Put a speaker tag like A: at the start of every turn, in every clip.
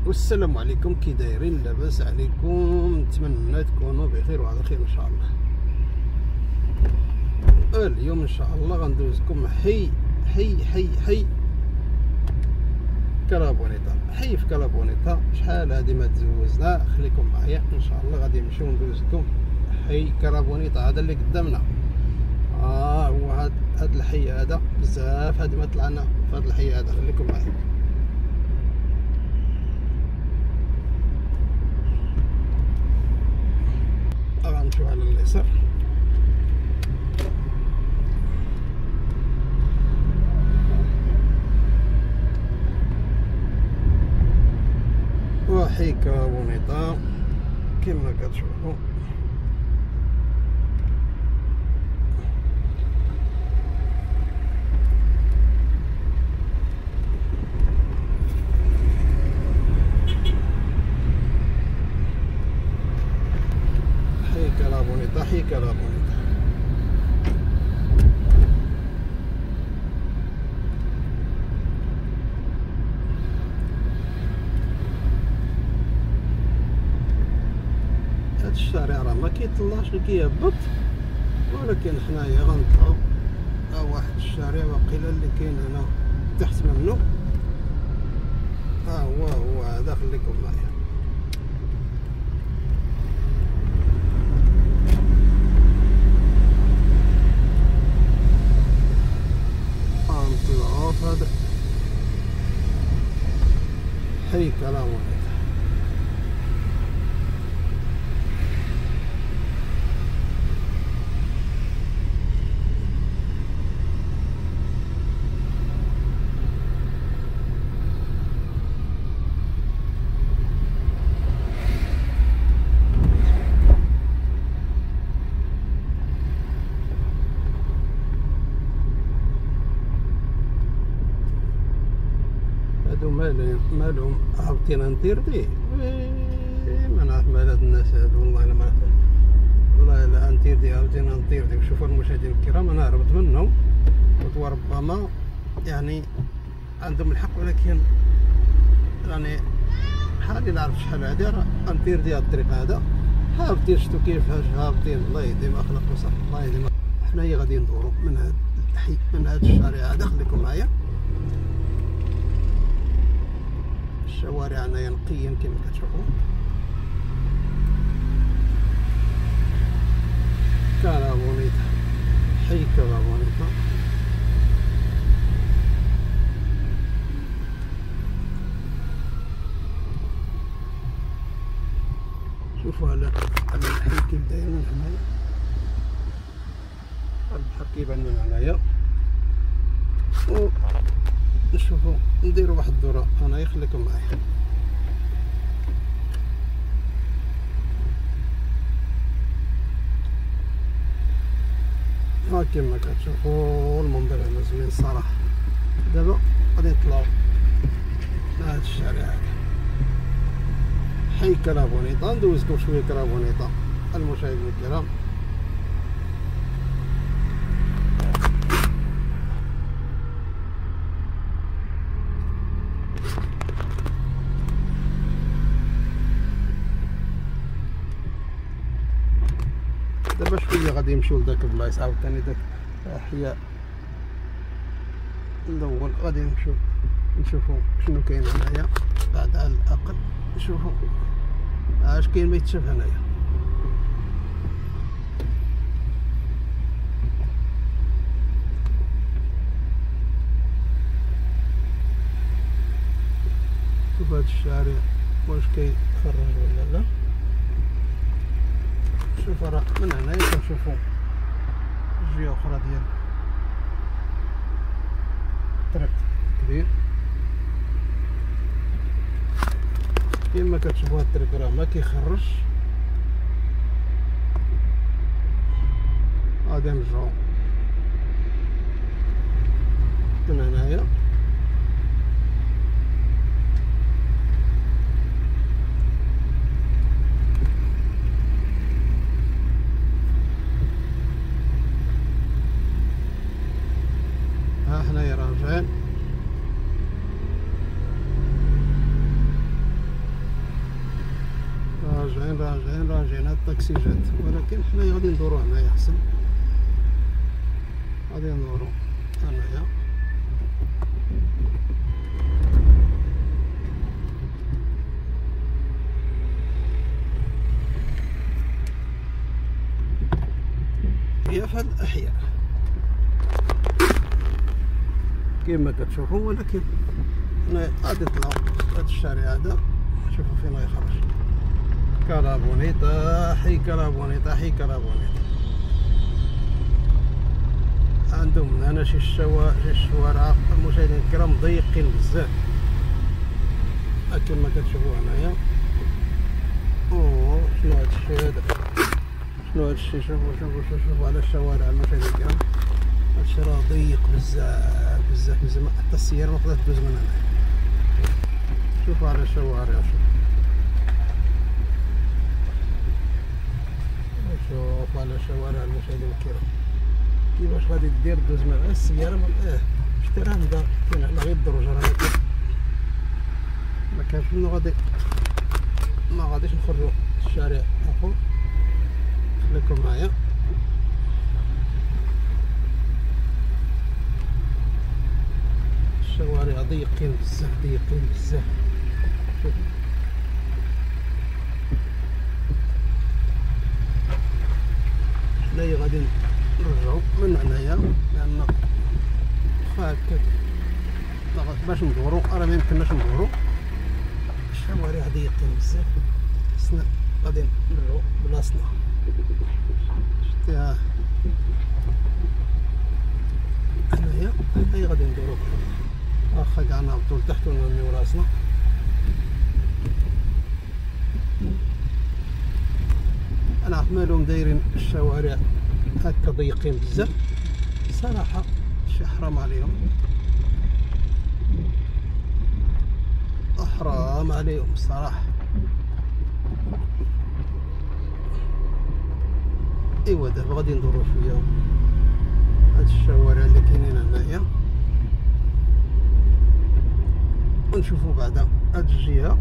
A: والسلام عليكم، كي دايرين؟ لاباس عليكم؟ نتمنى تكونوا بخير وعلى خير ان شاء الله. اليوم ان شاء الله غندوزكم حي حي حي حي كلابونيطا. حي في كلابونيطا، شحال هادي ما تزوزنا. خليكم معايا ان شاء الله، غادي نمشيو ندوزكم حي كلابونيطا. هذا اللي قدامنا هو هاد الحي هذا. بزاف هادي ما طلعنا في هاد الحي هذا. خليكم معايا. غنمشيو على اليسار. وحي كلابونيطا كما كتشوفوا. حي كلابونيطا، حي كلابونيطا. هاد الشارع راه ما كيطلعش كيهبط، ولكن حنايا غنطلعو. واحد الشارع واقيلا اللي كاين هنا تحت منه. هو هذا. خليكم معايا. غنطلعو في هذا حي كلابونيطا. هادو مالهم هابطين انتيردي. ما نعرف مال هاد الناس هادو، والله الا ما نعرف. والله الا انتيردي هابطين انتيردي. وشوفوا المشاهدين الكرام، انا هربت منهم وربما يعني عندهم الحق، ولكن يعني بحالي نعرف شحال هادي راه انتيردي هاد الطريق هذا. هابطين، شتو كيفاش هابطين. الله يهدي ما خلق وصف. الله يهدي. حنايا غادي ندورو من هاد الحي، من هاد الشارع هذا. خليكم معايا. الشوارع هنايا نقيين كما كتشوفوا. كلابونيطا، حي كلابونيطا. شوفوا على الحي كيف داير من هنايا. البحر كيبان من هنايا. نشوفوا نديروا واحد الدوره هنايا. خليكم معايا. كما كتشوفوا المنظر هنا زوين الصراحه. دابا غادي نطلعوا لهاد الشارع هذا حي كلابونيطا. ندوزكم شويه كلابونيطا المشاهدين الكرام. دابا شويه غادي نمشيو لداك البلايص عاوتاني، داك الاحياء الاول. غادي نشوفوا شنو كاين هنايا. بعد على الاقل نشوفوا اش كاين ما يتشاف هنايا. شوف هاد الشارع واش كيخرج ولا لا. شوف راه من هنايا كنشوفوا جهه اخرى ديال الطريق كبير. كما كتشوفوا هاد الطريق راه ما كيخرج. غادي نرجعو من هنايا. حنايا راجعين. راجعين هاد الطاكسي جات، ولكن حنايا غادي ندورو هنايا احسن. غادي ندورو هنايا. هي في هاد الأحياء كيما كتشوفوا، ولكن هنا غادي نطلعو هاد الشارع هذا نشوفو فين غيخرج. كالابونيطا حي كالابونيطا حي كالابونيطا. عندهم من هنا شي الشوارع المشاهدين الكرام ضيقين بزاف كما كتشوفوا هنايا. شنو هاد الشي هذا؟ شنو هاد الشي؟ شوفوا على الشوارع المشاهدين الكرام، هادشي راه ضيق بزاف بزاف بزاف، حتى السيارة ما تقدرش تدوز من هنا. شوفوا على الشوارع، شوف على الشوارع المشاهدين الكرام كيفاش غادي دير دوز من السيارة. شتي راه نبدا كاين على غير الدروج، راه ما كانش منو غادي ما غاديش نخرجو الشارع اخر. خليكم معايا. الشوارع ضيقين بزاف ضيقين بزاف. شوف حنايا غادي نرجعو من هنايا، لان هكاك باش ندورو راه ميمكنناش ندورو، الشوارع ضيقين بزاف. خصنا غادي نرجعو بلاصتنا. شتيها هنايا هي غادي ندورو، واخا كاع نهبطو لتحت ونرميو راسنا. انا عرفت مالهم دايرين الشوارع هكا ضيقين بزاف، صراحة شي حرام عليهم، حرام عليهم الصراحة. ايوا دابا غادي ندورو شوية هاد الشوارع اللي كاينين هنايا، ونشوفو بعدا هاد الجهة.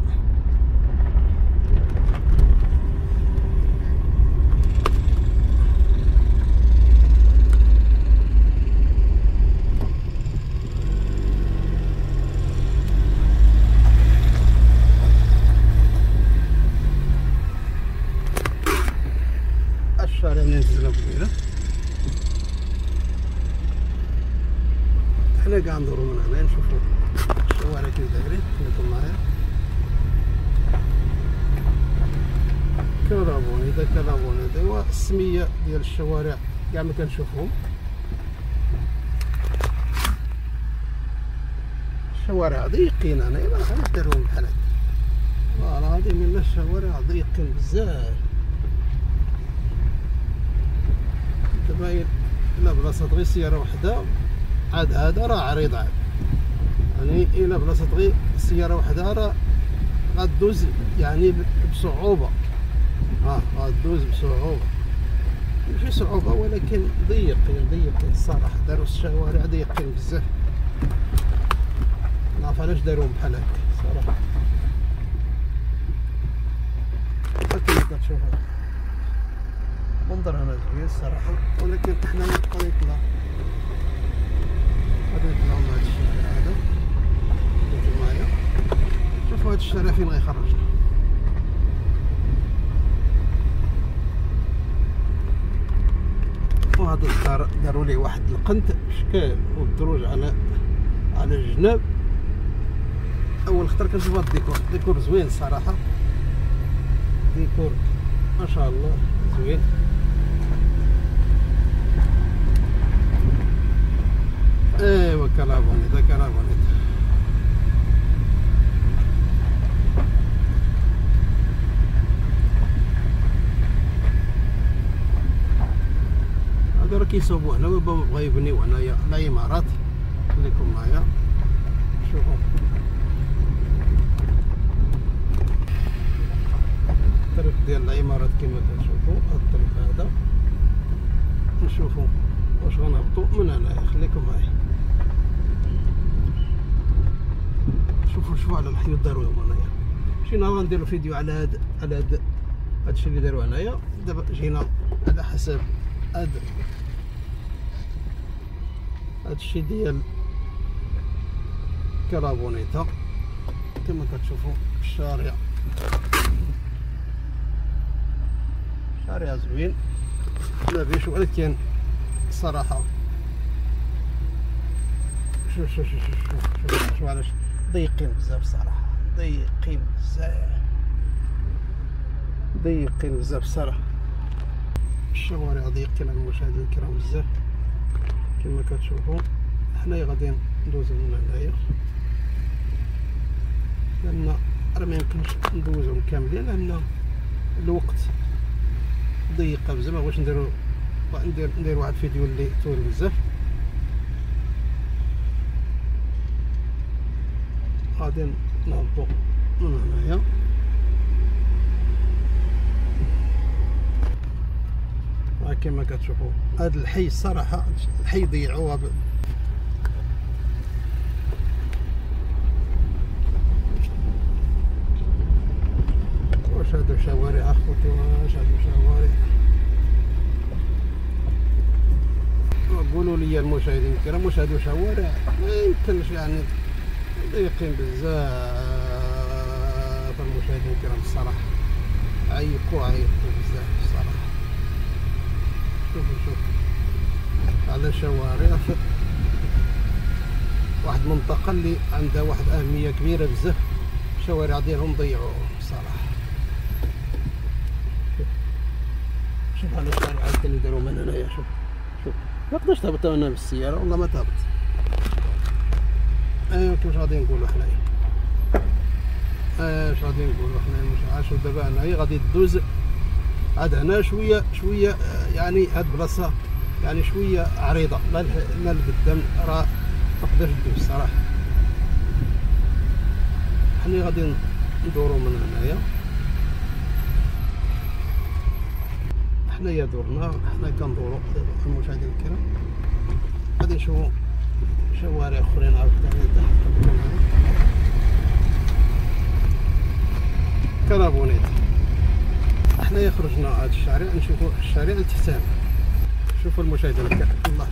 A: الشارع اللي نزلنا قبيله، حنا كاع ندورو من هنا نشوفو الشوارع كيف دايرين. خليكم معايا. كالابونيطا ايوا السمية ديال الشوارع كاع ما كنشوفهم. الشوارع ضيقين هنايا، ما غاديش ديرهم بحال هكا، والله العظيم الا الشوارع ضيقين بزاف. دابا الا بلاصة غير سيارة وحدة عاد هذا راه عريض، عاد يعني الا بلاصة غير سيارة وحدة راه غدوز يعني بصعوبة، غدوز بصعوبة، ماشي صعوبة ولكن ضيقين الصراحة. داروا الشوارع ضيقين بزاف، نعرف علاش داروهم بحال هكا صراحة. كما كتشوف منظر هنا زوين الصراحة، ولكن حنا غادي نطلعو من هاد الشارع هذا. شوفو معايا، شوفو هاد الشارع فين غيخرجنا. وهذا الدار داروا ليه واحد القنت بشكال والدروج على الجناب. اول خطر كنشوف هاد الديكور زوين الصراحة، ديكور ما شاء الله زوين. ايوا كالابونيطا هادو راه كيصوبوا هنا، بابا بغا يبنيو هنايا العمارات. خليكم معايا شوفوا الطريق ديال العمارات كما كتشوفوا. هاد الطريق هذا نشوفوا واش غنهبطوا من هنايا. خليكم معايا شوفوا على الحيوط داروهم هنايا. شي نهار غنديروا فيديو على هاد هادشي اللي داروا هنايا. دابا جينا على حسب هادشي ديال كرابونيطا كما كتشوفوا. الشارع زوين لاباس، ولكن صراحة شوف علاش ضيقين بزاف صراحة، ضيقين بزاف صراحة. الشوارع ضيقين على المشاهدين الكرام بزاف كما كتشوفوا. حنايا غادي ندوزو من هنايا لان راه ميمكنش ندوزهم كاملين لان الوقت ضيقه بزاف. مبغيتش ندير واحد الفيديو اللي طويل بزاف. غادي نهبطو من هنايا. كما كتشوفوا هذا الحي الصراحه الحي ضيعوها واش هادو شوارع اخوتي، واش هادو شوارع؟ قولوا لي المشاهدين الكرام واش هادو شوارع؟ ما يمكنش يعني، ضيقين بزاف المشاهدين الكرام الصراحه. عيقوا بزاف الصراحه. شوفوا على شوارع واحد المنطقه اللي عندها واحد اهميه كبيره بزاف، الشوارع ديالهم ضيعوهم صراحه. شوف على الشارع اللي داروا من هنايا. شوف ما نقدرش تهبط انا بالسياره والله ما تهبط. كيفاش غادي نقولوا حنايا، اش غادي نقولوا حنايا؟ مش عاشوا دابا هنايا غادي دوز عاد هنا شويه يعني هاد البلاصه يعني شويه عريضه، ما القدام راه ما تقدرش دوز صراحه. حنا غادي ندورو من هنايا. حنايا دورنا، حنا كندورو المشاهدين الكرام. غادي نشوفو شوارع اخرين عاوتاني تحت كرابونيطا. حنايا خرجنا هاد الشارع نشوفو الشارع التحتاني. شوفوا المشاهدين الكرام الله،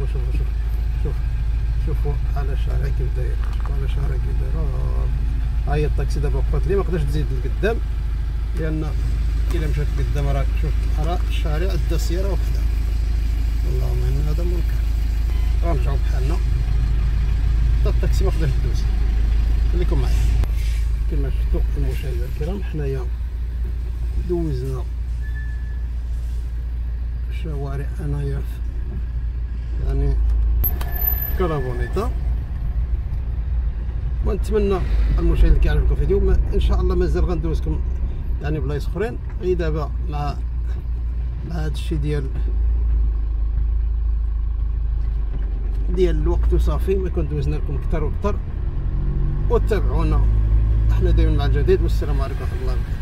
A: شوفوا على الشارع كيف داير، شوفوا على الشارع كيف داير. هاهي الطاكسي دابا وقفت لي، ما قدرتش تزيد لقدام لان الا مشات لقدام راه شوف راه الشارع دا السياره وحدها. اللهم ان هذا منكر. غنرجعو بحالنا حتى الطاكسي ما قدرش دوز. خليكم معايا. كما شفتوا المشاهدين الكرام حنايا دوزنا الشوارع انايا يعني كرابونيطا. ونتمنى المشاهدين اللي كيعجبكم الفيديو ان شاء الله مازال غندوزكم يعني بلايص اخرين. غير دابا مع هذا الشيء ديال الوقت وصافي، ما كون دوزنا لكم اكثر واكثر. وتابعونا، احنا دايما مع الجديد. والسلام عليكم ورحمه الله وبركاته.